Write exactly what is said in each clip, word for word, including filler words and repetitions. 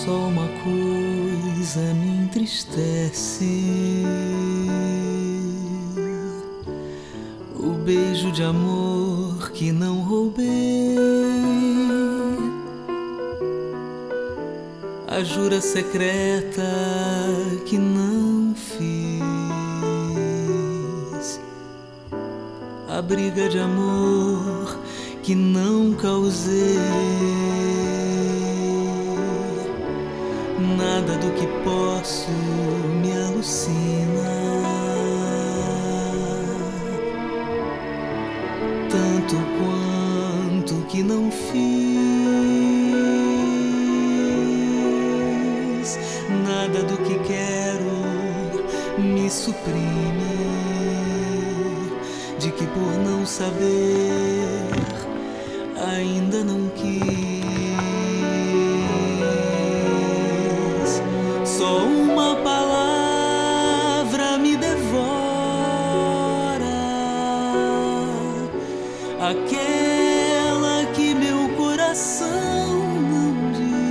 Só uma coisa me entristece: o beijo de amor que não roubei, a jura secreta que não fiz, a briga de amor que não causei. Nada do que posso me alucina, tanto quanto que não fiz. Nada do que quero me suprime, de que por não saber ainda não quis. Só uma palavra me devora, aquela que meu coração não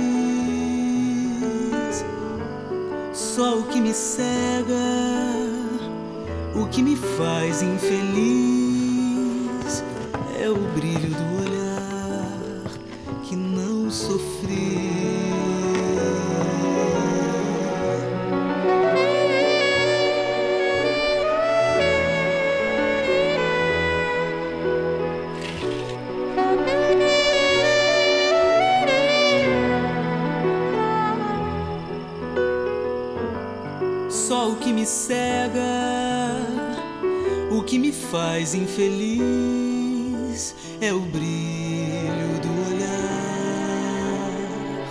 diz. Só o que me cega, o que me faz infeliz, é o brilho do olhar que não sofri. Só o que me cega, o que me faz infeliz, é o brilho do olhar.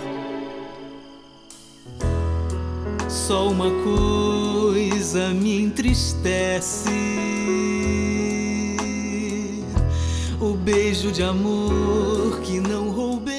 Só uma coisa me entristece: o beijo de amor que não roubei.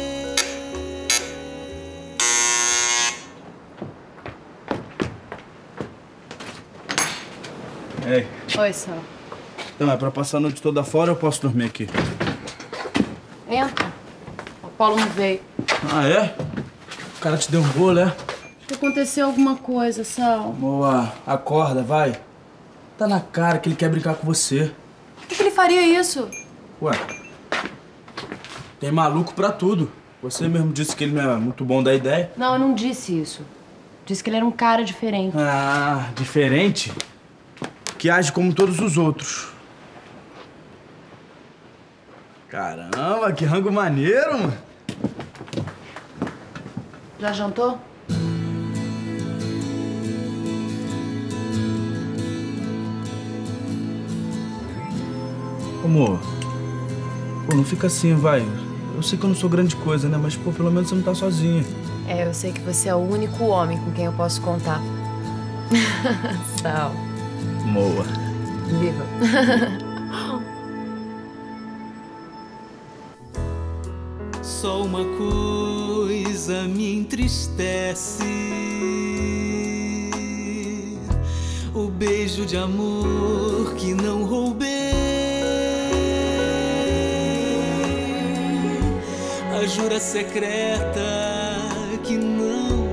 Ei. Oi, Sal. Então, é pra passar a noite toda fora ou eu posso dormir aqui? Entra. O Paulo não veio. Ah, é? O cara te deu um bolo, é? Acho que aconteceu alguma coisa, Sal. Boa, acorda, vai. Tá na cara que ele quer brincar com você. Por que, que ele faria isso? Ué, tem maluco pra tudo. Você mesmo disse que ele não é muito bom da ideia. Não, eu não disse isso. Disse que ele era um cara diferente. Ah, diferente? Que age como todos os outros. Caramba, que rango maneiro, mano. Já jantou? Amor, pô, não fica assim, vai. Eu sei que eu não sou grande coisa, né? Mas, pô, pelo menos você não tá sozinha. É, eu sei que você é o único homem com quem eu posso contar. Sal. Moa. Viva. Só uma coisa me entristece: o beijo de amor que não roubei, a jura secreta que não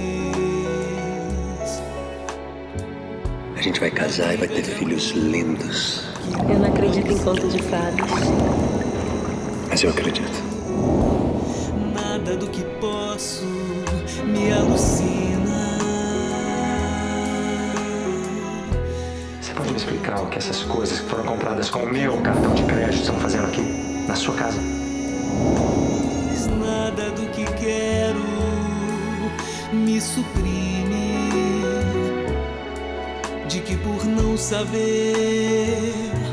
fiz. A gente vai casar e vai ter filhos lindos. Eu não acredito em conto de fadas. Mas eu acredito. Nada do que posso me alucina. Você pode me explicar o que essas coisas que foram compradas com o meu cartão de crédito estão fazendo aqui, na sua casa? Nada do que quero me suprime, de que por não saber